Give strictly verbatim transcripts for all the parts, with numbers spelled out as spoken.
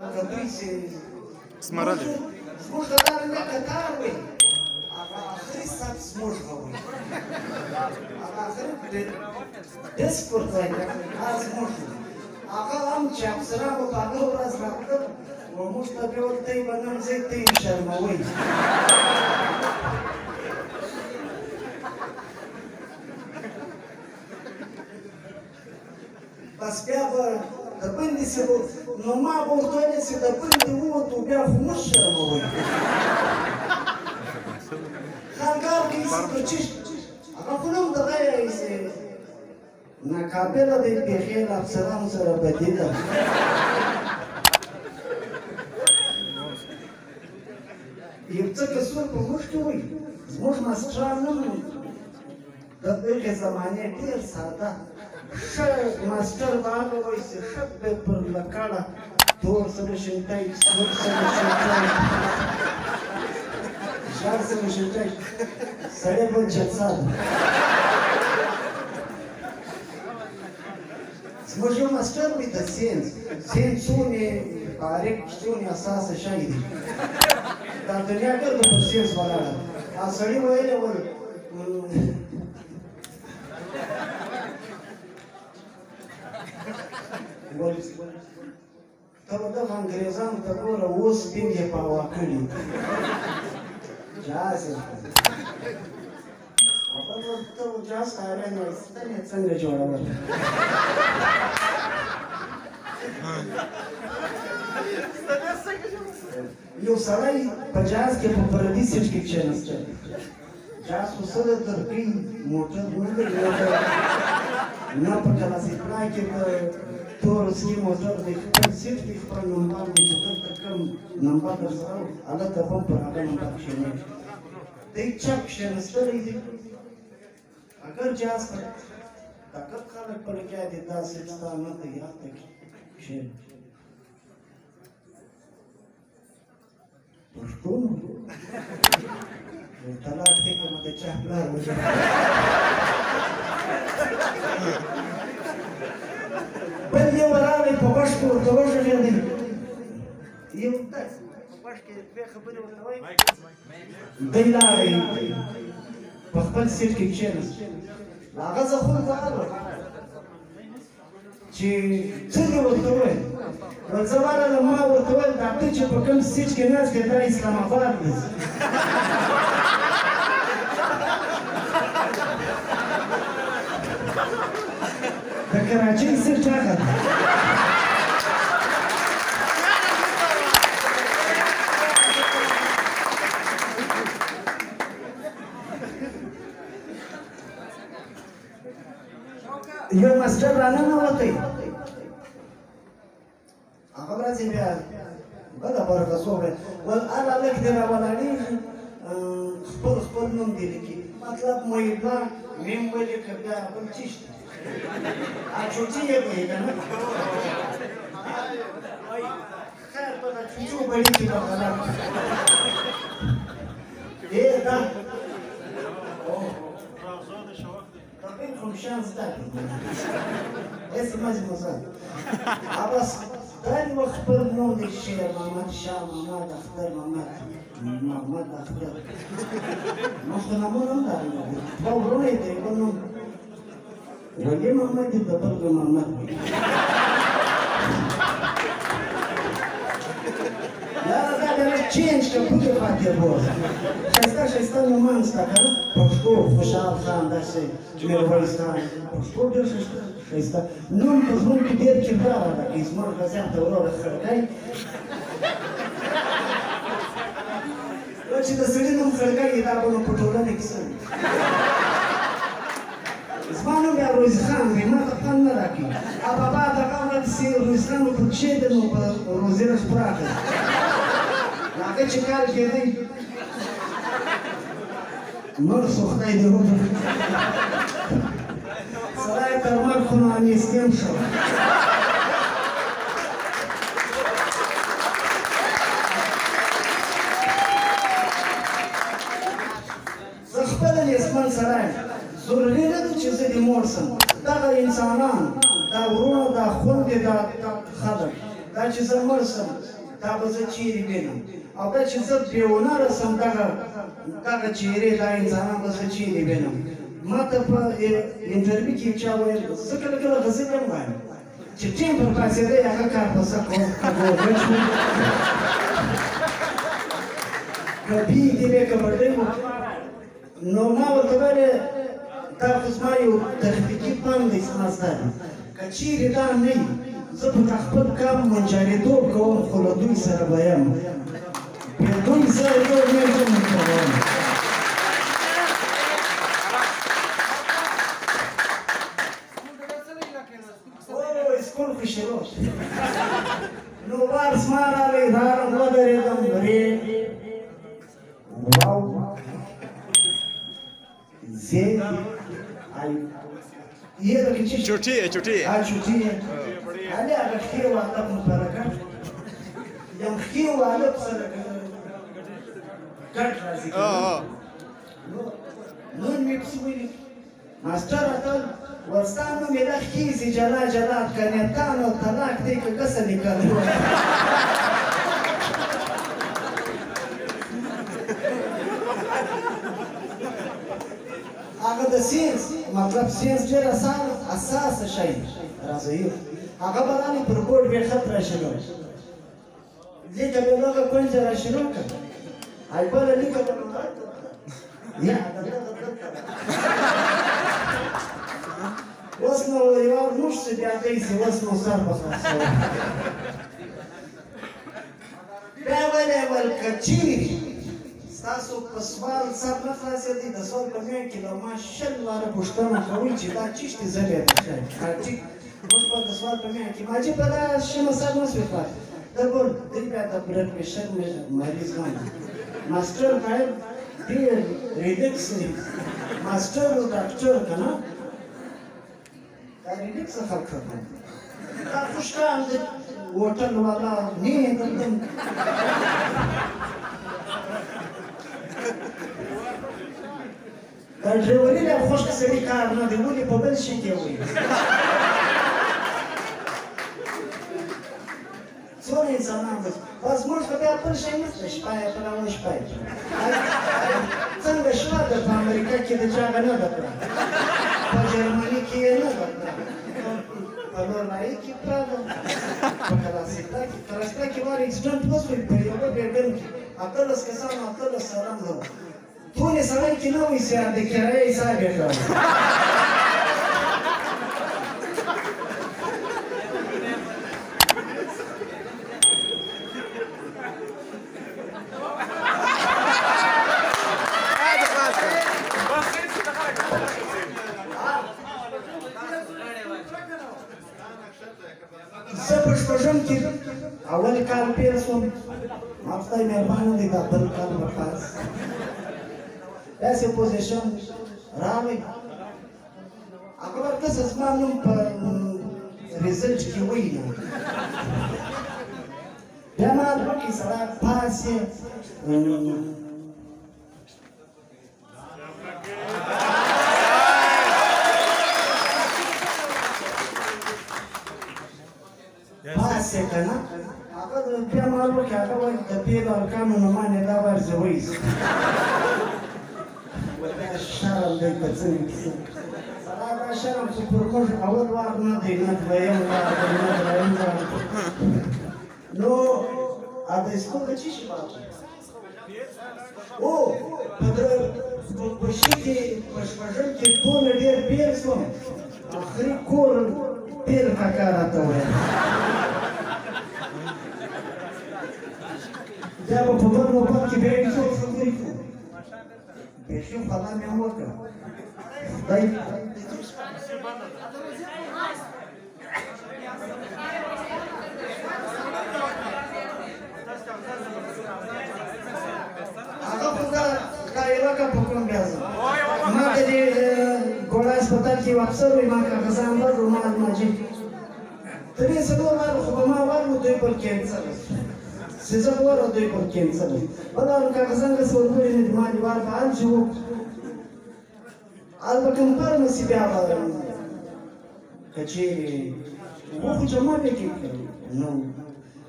Că tu-i se... Smărăle. Smurgă tare mea cătar, băi. Ahri s-a smurgă, băi. Ahri descurtă-i, a smurgă. Aha, am ceap, săramă, că agău răzraptă, mă muștă pe ori tăi, bănăm zei tăi în șermă, ui. Paspea-vă, dăpânde-se, numai vortoane-se, dăpânde uă, tu bea frumos șermă, ui. Hangar-că-i se tăcești. Aha, până-mi dă-aia-i se... Na capela de pehe la psăram să răbătită. Ипца косур помушкивай, сможешь масчану, да беге замане персада, ша мастер ваговайся, ша бе прлакала, тор совершентай, свор совершентай, жар совершентай, саребан чацад. Сможем мастер быть сенс, сенс уни, парик штуни асаса шайди. Dar dunia că după sens valarea. A sărit mă ele ori... Tău dă v-am grezam tăgură us pinge pa oacâlii. Ceasă. Apoi tău ceasă are noi, stă-ne țângă ce-o răbătă. Eu сарай по-джазски по парадисички ченасче. Джаз усъда търпи мотор, мудър мотор. Напъка на си плайки да турски мотор, да хвърли всички хвърли намбар, да четър такъм намбар да зрал, ала да бъм прага намбар ще не. Да и чак ще настъра и агър джаз такъв халък пъркя да се стана да я таки ще. Пушку? Талак тека ма да чахлар. Бъд я варали по башку уртовожа жени. И от так, по башки бяха бъде уртовай. Дайлари. Пахпал всички ченес. Ага за хуй варали. Ci ține urtăvăi. Rățăvara la mă urtăvăi, dar tu ce păcăm zici că n-ați că dai islamabad. Dar Karachi se ceacă. Eu master la nana otei. Acum vreți bea. Bă, da parcă sobre. Wal ala lek de la walani. Spor spor nu-mi dirichi. Matlab mă ibla, mi-mi vede că bea bălciști. A ciucie băi, da nu? Hai, bă, da ciuciu bălici la canal. E, da. Cum șans dati. Este mai zi măsat. Abas, dai mă hpăr nou de șer, mama șa, mama da hpăr, mama mama da hpăr. Nu știu, n-am unul dar, bă, vrune de, bă, nu. Răghe mama de dăpăr de mama. Dar, dar, dar, cinci, că putea face boz. Și asta, și asta nu mă înstacă, nu? Poșcu, fășal, han, da, și miervăi stai. Poșcu, de și asta. Nu-mi păzmân că bier chivara, dacă îi smor găzeam tăuroră hărcai. Deci, de sări nu-mi hărcai, e da bună puturăne că sunt. Zmanu mi-a Ruizhan, rimată pană raki. A baba, dacă am vrut să Ruizhanul cu ce de nu roziră și prahă. Dacă ce care gădăi, măr suhtai de rupă. Sărai tărmăr cu nu am ischem și-o. Să șpădă-ne spân sărai. Zurlile de ce se demorsă. Dacă insanan, da urună, da hunde, da hadă. Da da چې زه مړ سم دا به زه چیرې وینم او دا چې زه بېونره سم دغه دغه چهرې دا انسانان به زه چیرې وینم ما ته په انټرویو کې چا ویل زه کله کله غزلې هم وایم چې ټیم پر پاڅېدی هغه کار به زه کوم که ګورمنټ شو که بیږدې وې که بډۍ وو نو ما ورته ویلې دا خو زما یو تخنیکي پند دی زما زده دی که چیرې دا نه وي زه به د خپل کار منجارېدوب کوم خو له دوی سره به یم بې دوی زه یو نه یم کوم اسکول خو شروع شو نو وار زما راغی راغلم ودرېدم ورې واو زه ये तो किसी छुट्टी है छुट्टी है हाँ छुट्टी है अरे अगर खीर वाला मुबारक यम खीर वाला सर कट राजी اه नून मिक्स हुई मास्टर आता वर्षान में मेरा खीर से जला जला करने तानो तलाक दे के कैसे निकल هغه د ساينس مطلب ساينس ډېر اسان اساس شي راځي هغه باندې پر بورډ به خط راشنو لیکه به لوګه کوم ځای راشنو کړه هاي بل لیکه به یا اوس نو یو موږ څه بیا دایسي اوس نو سر په خلاصو بیا ولې ولکچی تاسو په سوال سر نه خلاصېدئ د سوال په میان کې له ما شل واره پوښتنه کوئ چې دا چیشتې ځلې ده ټیک موږ به د سوال په میان کې ماجي په دا شمه سر نه سوې پاتې دا ګور دی بیا د بلډ پرېشر مریض باندې ماسټر باید ډېر ریلیکس وي ماسټر او ډاکټر که نه دا ریلیکس خلک ښه دا خوشکان د هوټل والا نه دلته دا ډریوري له خوشک سړي کار نه دی ولې په بل شي کې وایي څومره انسانان دي بس موږ خو بیا بل شی نشته شپه یې بله شپه یې څنګه شوه ده په امریکا کې د چا هغه نه ده کړه په جرمني کې یې نه ده کړه په نورمالي کې پوره ده په کلاسیکا کې کلاسیکا کې وار اکسیډنټ وشوی په یوه بېډن کې اتلس کسانو اتلس سلام ده ټولې سړی کې نه وایي چې د کرایې حساب یې کړی زه په شپږم کې اول کال پیل شوم ما خدای مهربانه دی دا بل کال به پاس داسې پوزیشن راغی هغه ورکسه زما نوم په ریزلټ کې وایي بیا ما دوه کې سړی پاس یې پاس یې که نه هغه بیا ما وکړې هغه وایي د پیلو ارکانو نه مانې دا ورځې وایي شرم دی که څنګه کیسه سړی دا شرم خو پر موږ اول وار نه دی نه دویم وار دی نه دریم وار نو د اسکول د څه شي باب او په شي کې په شپږم کې دونه ډېر بېل شوم اخري کور ډېر کاکا راته وویل بیا به په بل نوبت کې بیا یې څوک خبرې کوو بیخي خدا مې هم وکړه خدای هغه خو دا یوه که په کوم بیا ځم ما د دې ګوړه هسپتال کې یو افسر وي ما کاغذان ورکړو ما الماجي درې څلور واره خو به ما ورکړو دوی پر کینسر سزا وره دوی پر کینسر بله نو کاغذان داسې ورکړي نه دي ما دې وار به هر چې و هلته کمپارمسي بیا به که چېرې و خو جمع نه کېږي نو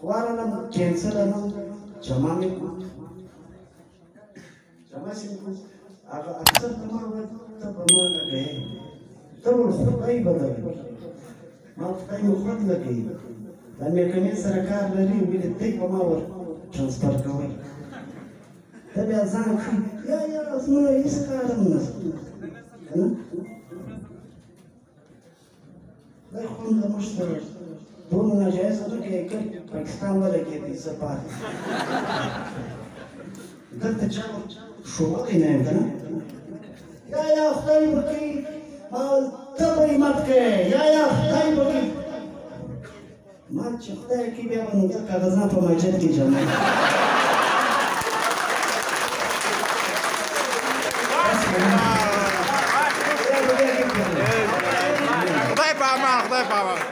وارنم کینسل نه جمع مې کو جمع شي کو هغه اکثر ته ما وایي ته په ما لګې ته ور خدای بدل ما خدای مو خود لګې دا مې کومې سره کار لري ویل ته په ما ور ترانسفر کوي ته بیا ځان خو یا یا زما هیڅ کار نه دا خو د مشتري دون ناجایز نه کې کې پاکستان ولا کې دي سپار دلته چا شروع نه کنه یا یا خدای وکي ته به مات کې یا یا خدای وکي ما چې خدای کې بیا نو دا کاغذونه په مسجد کې جمع خدای په امان خدای په امان